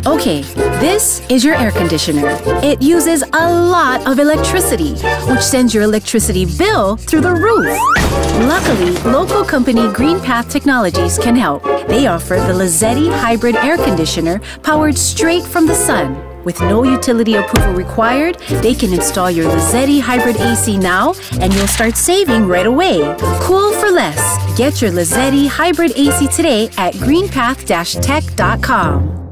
Okay, this is your air conditioner. It uses a lot of electricity, which sends your electricity bill through the roof. Luckily, local company Greenpath Technologies can help. They offer the LEZETi hybrid air conditioner powered straight from the sun. With no utility approval required, they can install your LEZETi hybrid AC now and you'll start saving right away. Cool for less. Get your LEZETi hybrid AC today at greenpath-tech.com.